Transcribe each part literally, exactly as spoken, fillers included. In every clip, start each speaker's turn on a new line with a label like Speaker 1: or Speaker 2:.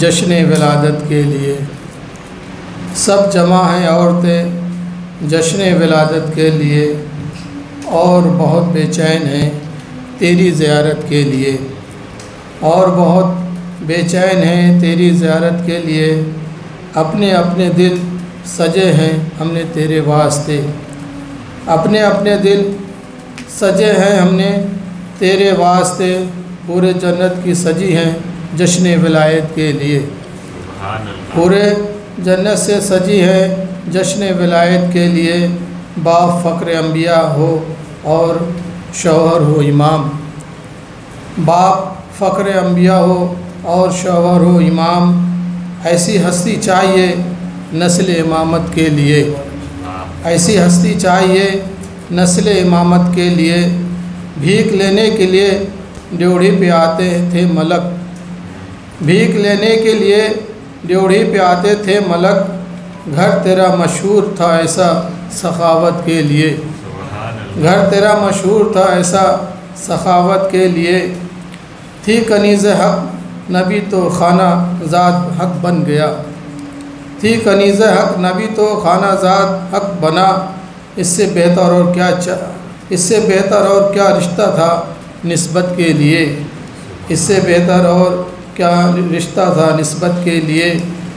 Speaker 1: جشن ولادت کے لیے۔ سب جمع ہیں عورتیں جشن ولادت کے لیے، اور بہت بے چین ہیں تیری زیارت کے لیے، اور بہت بے چین ہیں تیری زیارت کے لیے۔ اپنے اپنے دل سجے ہیں ہم نے تیرے واسطے، اپنے اپنے دل سجے ہیں ہم نے تیرے واسطے۔ پورے جنت کی سجی ہیں جشن ولایت کے لیے، پورے جنت سے سجی ہے جشن ولایت کے لیے۔ باپ فخر انبیاء ہو اور شوہر ہو امام، باپ فخر انبیاء ہو اور شوہر ہو امام۔ ایسی ہستی چاہیے نسل امامت کے لیے، ایسی ہستی چاہیے نسل امامت کے لیے۔ بھیک لینے کے لیے ڈیوڑھی پہ آتے تھے ملک، بھیک لینے کے لیے ڈیوڑھی پہ آتے تھے ملک۔ گھر تیرا مشہور تھا ایسا سخاوت کے لیے، گھر تیرا مشہور تھا ایسا سخاوت کے لیے۔ تھی کنیز حق نبی تو خانہ زاد حق بن گیا، تھی کنیز حق نبی تو خانہ زاد حق بنا۔ اس سے بہتر اور کیا اس سے بہتر اور کیا رشتہ تھا نسبت کے لیے، اس سے بہتر اور کیا رشتہ تھا نسبت کے لیے۔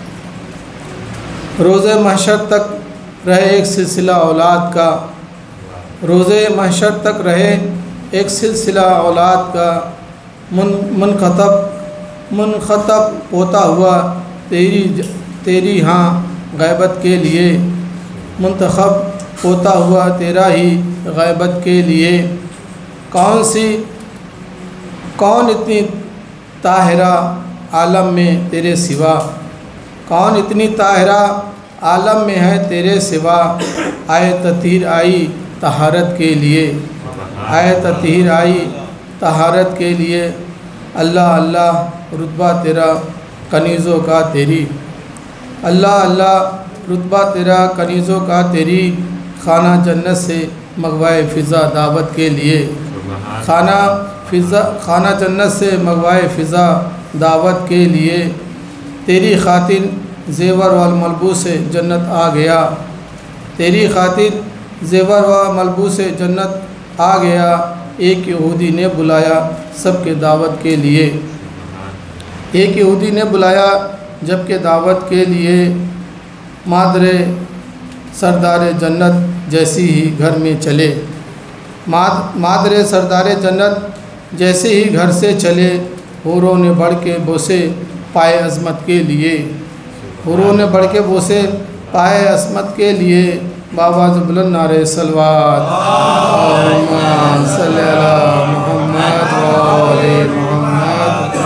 Speaker 1: روز محشر تک رہے ایک سلسلہ اولاد کا، روز محشر تک رہے ایک سلسلہ اولاد کا۔ من منخطب منخطب ہوتا ہوا تیری تیری ہاں غیبت کے لیے، منتخب ہوتا ہوا تیرا ہی غیبت کے لیے۔ کون سی کون اتنی طاہرہ عالم میں تیرے سوا، کون اتنی طاہرہ عالم میں ہے تیرے سوا۔ آئے تطہیر آئی طہارت کے لیے، آئے تطہیر آئی طہارت کے لیے۔ اللہ اللہ رتبہ تیرا کنیزوں کا تیری، اللہ اللہ رتبہ تیرا کنیزوں کا تیری۔ خانہ جنت سے مغوائے فضا دعوت کے لیے، خانہ فضا خانہ جنت سے مغوائے فضا دعوت کے لیے۔ تیری خاطر زیور و ملبوس جنت آ گیا، تیری خاطر زیور و ملبوس جنت آ گیا۔ ایک یہودی نے بلایا سب کے دعوت کے لیے، ایک یہودی نے بلایا جب کہ دعوت کے لیے۔ مادر سردار جنت جیسی ہی گھر میں چلے، مادر سردار جنت جیسے ہی گھر سے چلے۔ حوروں نے بڑھ کے بوسے پائے عظمت کے لیے، حوروں نے بڑھ کے بوسے پائے عظمت کے لیے۔ بآواز بلند نعرہ صلوات، اللہم صلی علی محمد و آل محمد۔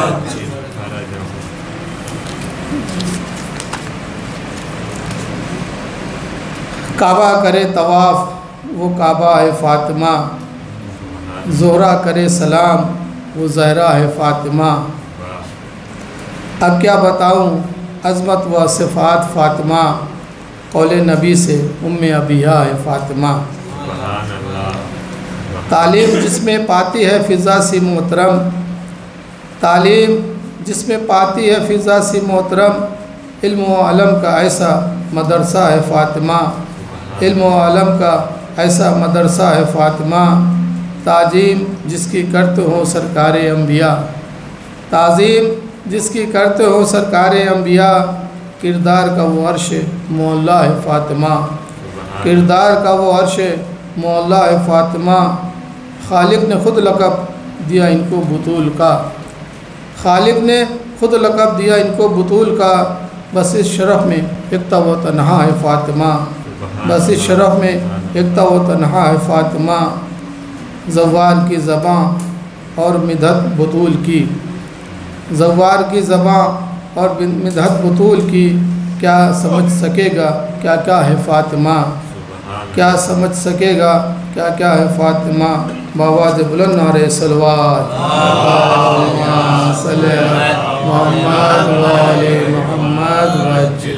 Speaker 1: کعبہ کرے طواف وہ کعبہ ہے فاطمہ، زہرا کرے سلام وہ زہرا ہے فاطمہ۔ اب کیا بتاؤں عظمت و صفات فاطمہ، قول نبی سے ام ابیہ ہے فاطمہ۔ تعلیم جس میں پاتی ہے فضا سی محترم، تعلیم جس میں پاتی ہے فضا سی محترم۔ علم و علم کا ایسا مدرسہ ہے فاطمہ، علم و علم کا ایسا مدرسہ ہے فاطمہ۔ تعظیم جس کی کرتے ہو سرکار انبیاء، تعظیم جس کی کرتے ہو سرکار انبیاء۔ کردار کا وہ عرش معلیٰ ہے فاطمہ، کردار کا وہ عرش معلیٰ ہے فاطمہ۔ خالق نے خود لقب دیا ان کو بطول کا، خالق نے خود لقب دیا ان کو بطول کا۔ بس اس شرف میں یکتا و تنہا ہے فاطمہ، بس اس شرف میں یکتا و تنہا ہے فاطمہ۔ زوار کی زباں اور مدحت بطول کی، زوار کی زباں اور مدحت بطول کی۔ کیا سمجھ سکے گا کیا کیا ہے فاطمہ، کیا سمجھ سکے گا کیا کیا ہے فاطمہ۔ بآواز بلند نعرہ صلوات، اللہم صلی علی محمد و آل محمد۔